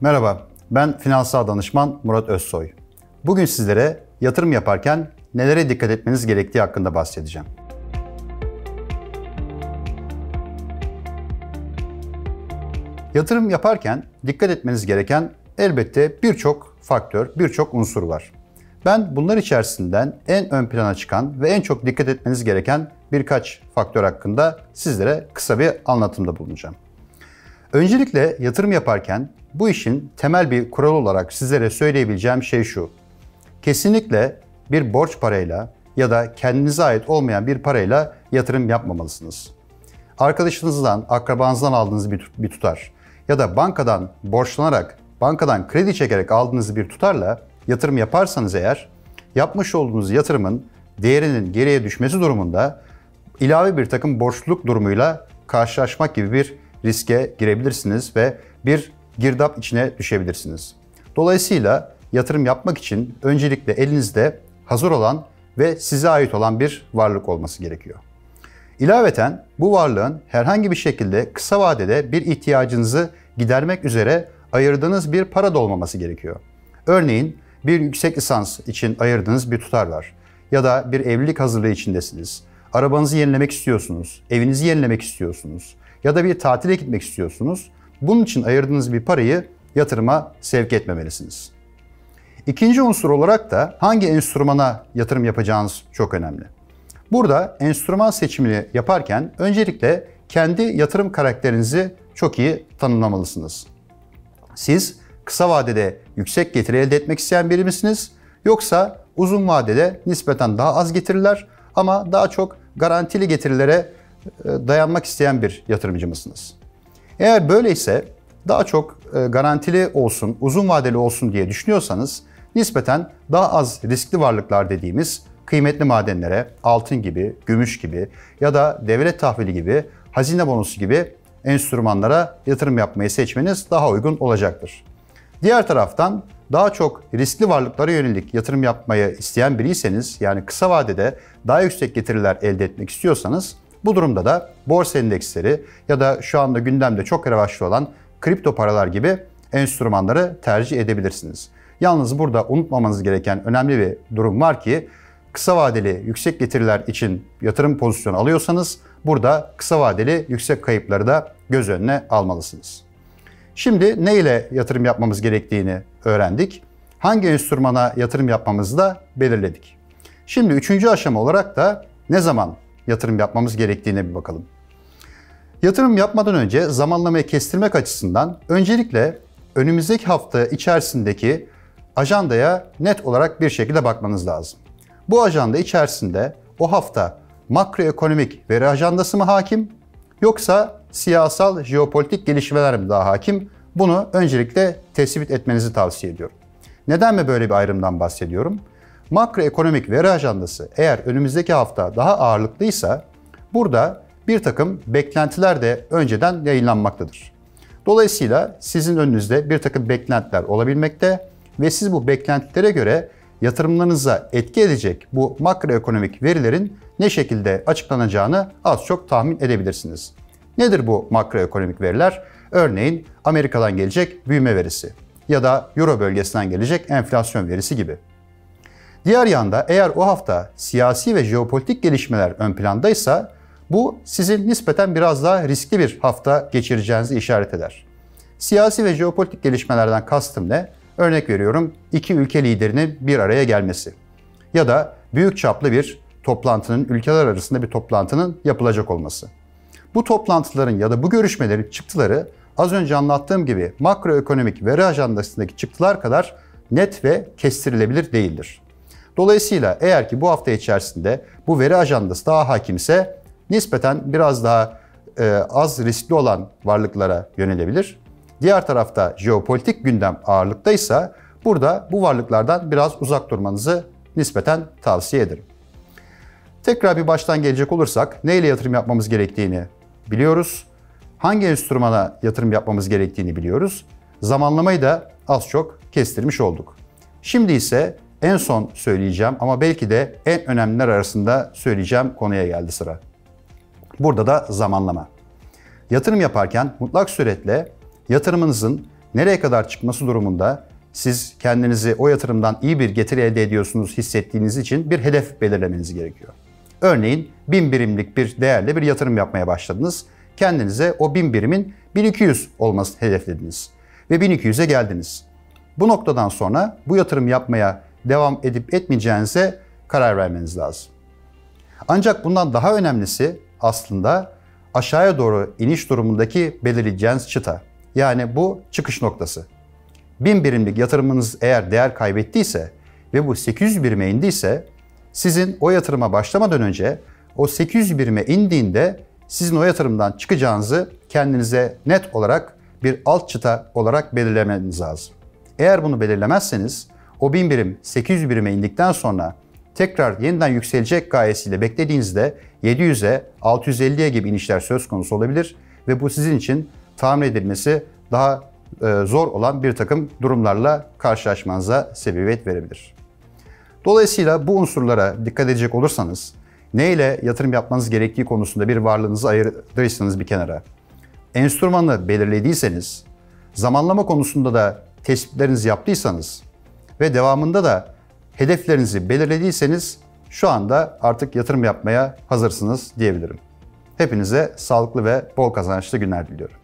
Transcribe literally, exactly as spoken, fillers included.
Merhaba, ben finansal danışman Murat Özsoy. Bugün sizlere yatırım yaparken nelere dikkat etmeniz gerektiği hakkında bahsedeceğim. Yatırım yaparken dikkat etmeniz gereken elbette birçok faktör, birçok unsur var. Ben bunlar içerisinden en ön plana çıkan ve en çok dikkat etmeniz gereken birkaç faktör hakkında sizlere kısa bir anlatımda bulunacağım. Öncelikle yatırım yaparken bu işin temel bir kuralı olarak sizlere söyleyebileceğim şey şu. Kesinlikle bir borç parayla ya da kendinize ait olmayan bir parayla yatırım yapmamalısınız. Arkadaşınızdan, akrabanızdan aldığınız bir tutar ya da bankadan borçlanarak, bankadan kredi çekerek aldığınız bir tutarla yatırım yaparsanız eğer, yapmış olduğunuz yatırımın değerinin geriye düşmesi durumunda ilave bir takım borçluluk durumuyla karşılaşmak gibi bir riske girebilirsiniz ve bir girdap içine düşebilirsiniz. Dolayısıyla yatırım yapmak için öncelikle elinizde hazır olan ve size ait olan bir varlık olması gerekiyor. İlaveten bu varlığın herhangi bir şekilde kısa vadede bir ihtiyacınızı gidermek üzere ayırdığınız bir para da olmaması gerekiyor. Örneğin bir yüksek lisans için ayırdığınız bir tutar var ya da bir evlilik hazırlığı içindesiniz. Arabanızı yenilemek istiyorsunuz, evinizi yenilemek istiyorsunuz ya da bir tatile gitmek istiyorsunuz. Bunun için ayırdığınız bir parayı yatırıma sevk etmemelisiniz. İkinci unsur olarak da hangi enstrümana yatırım yapacağınız çok önemli. Burada enstrüman seçimini yaparken öncelikle kendi yatırım karakterinizi çok iyi tanımlamalısınız. Siz kısa vadede yüksek getiri elde etmek isteyen biri misiniz? Yoksa uzun vadede nispeten daha az getiriler ama daha çok garantili getirilere dayanmak isteyen bir yatırımcı mısınız? Eğer böyleyse daha çok garantili olsun, uzun vadeli olsun diye düşünüyorsanız nispeten daha az riskli varlıklar dediğimiz kıymetli madenlere, altın gibi, gümüş gibi ya da devlet tahvili gibi, hazine bonosu gibi enstrümanlara yatırım yapmayı seçmeniz daha uygun olacaktır. Diğer taraftan daha çok riskli varlıklara yönelik yatırım yapmayı isteyen biriyseniz, yani kısa vadede daha yüksek getiriler elde etmek istiyorsanız, bu durumda da borsa endeksleri ya da şu anda gündemde çok revaçlı olan kripto paralar gibi enstrümanları tercih edebilirsiniz. Yalnız burada unutmamanız gereken önemli bir durum var ki, kısa vadeli yüksek getiriler için yatırım pozisyonu alıyorsanız burada kısa vadeli yüksek kayıpları da göz önüne almalısınız. Şimdi ne ile yatırım yapmamız gerektiğini öğrendik. Hangi enstrümana yatırım yapmamızı da belirledik. Şimdi üçüncü aşama olarak da ne zaman yatırım yapmamız gerektiğine bir bakalım. Yatırım yapmadan önce zamanlamayı kestirmek açısından öncelikle önümüzdeki hafta içerisindeki ajandaya net olarak bir şekilde bakmanız lazım. Bu ajanda içerisinde o hafta makroekonomik veri ajandası mı hakim, yoksa siyasal, jeopolitik gelişmeler mi daha hakim? Bunu öncelikle tespit etmenizi tavsiye ediyorum. Neden mi böyle bir ayrımdan bahsediyorum? Makroekonomik veri ajandası eğer önümüzdeki hafta daha ağırlıklıysa burada bir takım beklentiler de önceden yayınlanmaktadır. Dolayısıyla sizin önünüzde bir takım beklentiler olabilmekte ve siz bu beklentilere göre yatırımlarınıza etki edecek bu makroekonomik verilerin ne şekilde açıklanacağını az çok tahmin edebilirsiniz. Nedir bu makroekonomik veriler? Örneğin Amerika'dan gelecek büyüme verisi ya da Euro bölgesinden gelecek enflasyon verisi gibi. Diğer yanda eğer o hafta siyasi ve jeopolitik gelişmeler ön plandaysa bu sizin nispeten biraz daha riskli bir hafta geçireceğinizi işaret eder. Siyasi ve jeopolitik gelişmelerden kastım ne? Örnek veriyorum, iki ülke liderinin bir araya gelmesi ya da büyük çaplı bir toplantının, ülkeler arasında bir toplantının yapılacak olması. Bu toplantıların ya da bu görüşmelerin çıktıları az önce anlattığım gibi makroekonomik veri ajandasındaki çıktılar kadar net ve kestirilebilir değildir. Dolayısıyla eğer ki bu hafta içerisinde bu veri ajandası daha hakimse nispeten biraz daha e, az riskli olan varlıklara yönelebilir. Diğer tarafta jeopolitik gündem ağırlıktaysa burada bu varlıklardan biraz uzak durmanızı nispeten tavsiye ederim. Tekrar bir baştan gelecek olursak neyle yatırım yapmamız gerektiğini biliyoruz. Hangi enstrümana yatırım yapmamız gerektiğini biliyoruz. Zamanlamayı da az çok kestirmiş olduk. Şimdi ise en son söyleyeceğim ama belki de en önemliler arasında söyleyeceğim konuya geldi sıra. Burada da zamanlama. Yatırım yaparken mutlak suretle yatırımınızın nereye kadar çıkması durumunda siz kendinizi o yatırımdan iyi bir getiri elde ediyorsunuz hissettiğiniz için bir hedef belirlemeniz gerekiyor. Örneğin bin birimlik bir değerle bir yatırım yapmaya başladınız. Kendinize o bin birimin bin iki yüz olmasını hedeflediniz ve bin iki yüze geldiniz. Bu noktadan sonra bu yatırım yapmaya devam edip etmeyeceğinize karar vermeniz lazım. Ancak bundan daha önemlisi aslında aşağıya doğru iniş durumundaki belirleyeceğiniz çıta. Yani bu çıkış noktası. bin birimlik yatırımınız eğer değer kaybettiyse ve bu sekiz yüz birime indiyse sizin o yatırıma başlamadan önce o sekiz yüz birime indiğinde sizin o yatırımdan çıkacağınızı kendinize net olarak bir alt çıta olarak belirlemeniz lazım. Eğer bunu belirlemezseniz o bin birim sekiz yüz birime indikten sonra tekrar yeniden yükselecek gayesiyle beklediğinizde yedi yüze, altı yüz elliye gibi inişler söz konusu olabilir ve bu sizin için tahmin edilmesi daha e, zor olan bir takım durumlarla karşılaşmanıza sebebiyet verebilir. Dolayısıyla bu unsurlara dikkat edecek olursanız, ne ile yatırım yapmanız gerektiği konusunda bir varlığınızı ayırdıysanız bir kenara, enstrümanı belirlediyseniz, zamanlama konusunda da tespitlerinizi yaptıysanız ve devamında da hedeflerinizi belirlediyseniz şu anda artık yatırım yapmaya hazırsınız diyebilirim. Hepinize sağlıklı ve bol kazançlı günler diliyorum.